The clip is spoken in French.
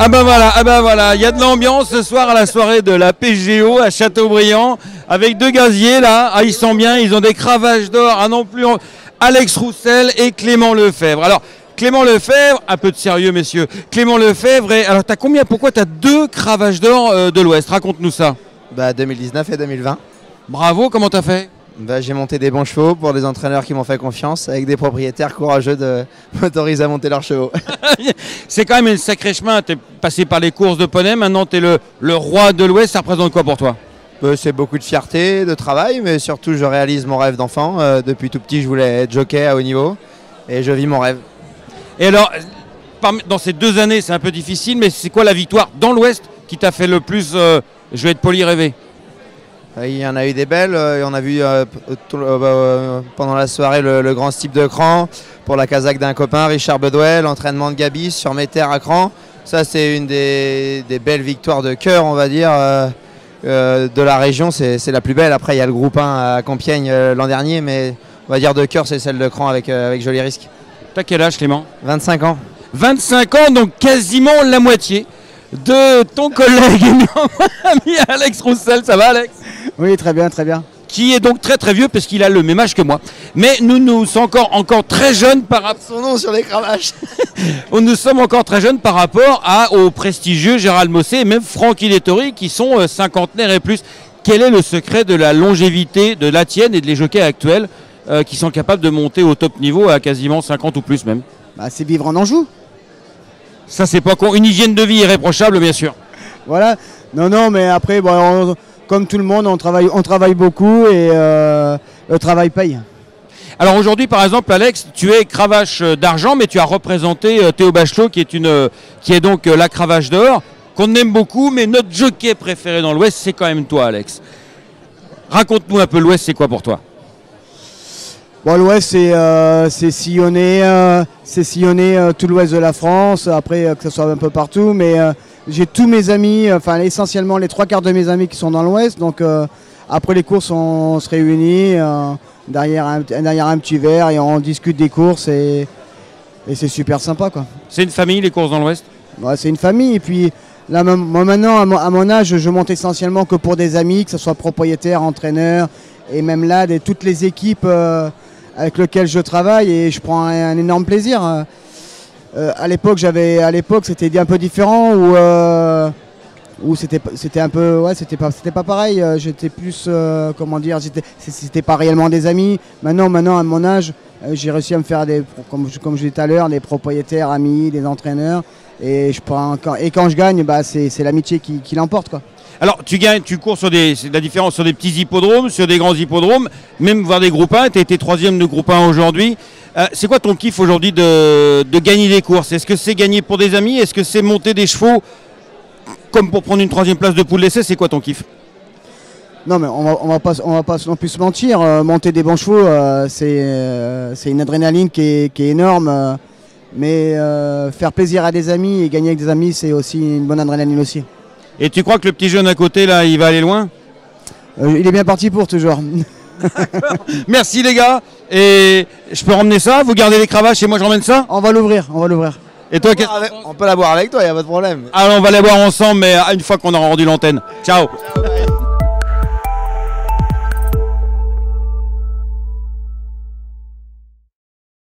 Ah ben voilà, il y a de l'ambiance ce soir à la soirée de la PGO à Châteaubriand avec deux gaziers là, ah, ils sont bien, ils ont des cravaches d'or, ah non plus, Alex Roussel et Clément Lefebvre. Alors Clément Lefebvre, un peu de sérieux messieurs, Clément Lefebvre, alors t'as combien, pourquoi t'as deux cravaches d'or de l'Ouest, raconte-nous ça. Bah 2019 et 2020. Bravo, comment t'as fait? Bah, j'ai monté des bons chevaux pour des entraîneurs qui m'ont fait confiance, avec des propriétaires courageux de m'autoriser à monter leurs chevaux. C'est quand même un sacré chemin, tu es passé par les courses de poney, maintenant tu es le roi de l'Ouest, ça représente quoi pour toi? C'est beaucoup de fierté, de travail, mais surtout je réalise mon rêve d'enfant. Depuis tout petit je voulais être jockey à haut niveau et je vis mon rêve. Et alors, dans ces 2 années c'est un peu difficile, mais c'est quoi la victoire dans l'Ouest qui t'a fait le plus, je vais être poli, rêver? Il y en a eu des belles, on a vu pendant la soirée le grand Steep de Cran pour la casaque d'un copain, Richard Bedwell, l'entraînement de Gabi sur mes terres à Cran. Ça c'est une des belles victoires de cœur on va dire de la région, c'est la plus belle. Après il y a le groupe 1 à Compiègne l'an dernier, mais on va dire de cœur c'est celle de Cran avec Joli Risque. T'as quel âge Clément? 25 ans. 25 ans, donc quasiment la moitié de ton collègue et mon ami Alex Roussel. Ça va Alex? Oui, très bien, très bien. Qui est donc très très vieux parce qu'il a le même âge que moi. Mais nous sommes encore très jeunes par rapport... Son nom sur les cravaches. Nous sommes encore très jeunes par rapport au prestigieux Gérald Mossé et même Francky Dettori qui sont cinquantenaires et plus. Quel est le secret de la longévité de la tienne et de les jockeys actuels qui sont capables de monter au top niveau à quasiment 50 ou plus même? Bah, c'est vivre en Anjou. Ça c'est pas con. Une hygiène de vie irréprochable bien sûr. Voilà. Non, mais après... Bon, comme tout le monde, on travaille beaucoup et le travail paye. Alors aujourd'hui, par exemple, Alex, tu es cravache d'argent, mais tu as représenté Théo Bachelot, qui est donc la cravache d'or, qu'on aime beaucoup, mais notre jockey préféré dans l'Ouest, c'est quand même toi, Alex. Raconte-nous un peu l'Ouest, c'est quoi pour toi? Bon, l'Ouest, c'est sillonner tout l'Ouest de la France, après que ce soit un peu partout, mais... j'ai tous mes amis, enfin essentiellement les 3/4 de mes amis qui sont dans l'Ouest. Donc après les courses, on se réunit derrière un petit verre et on discute des courses et c'est super sympa quoi. C'est une famille les courses dans l'Ouest? Ouais, c'est une famille et puis là moi maintenant à mon âge je monte essentiellement que pour des amis, que ce soit propriétaires, entraîneurs et même là toutes les équipes avec lesquelles je travaille et je prends un énorme plaisir. À l'époque c'était un peu différent où c'était un peu ouais c'était pas pareil, j'étais plus comment dire, c'était pas réellement des amis. Maintenant à mon âge j'ai réussi à me faire comme je disais tout à l'heure, des propriétaires, amis, des entraîneurs et quand je gagne bah c'est l'amitié qui l'emporte quoi. Alors tu cours c'est la différence sur des petits hippodromes, sur des grands hippodromes, même voir des groupes 1, tu as été 3e de groupe 1 aujourd'hui. C'est quoi ton kiff aujourd'hui de gagner des courses? Est-ce que c'est gagner pour des amis? Est-ce que c'est monter des chevaux comme pour prendre une 3e place de poule d'essai? C'est quoi ton kiff? Non mais on va pas non plus se mentir, monter des bons chevaux c'est une adrénaline qui est énorme, mais faire plaisir à des amis et gagner avec des amis c'est aussi une bonne adrénaline aussi. Et tu crois que le petit jeune à côté là il va aller loin? Il est bien parti pour toujours. Merci les gars, et je peux ramener ça, vous gardez les cravaches et moi je ramène ça? On va l'ouvrir. Et toi, on peut la boire avec toi, il n'y a pas de problème. Alors on va la boire ensemble, mais une fois qu'on aura rendu l'antenne. Ciao.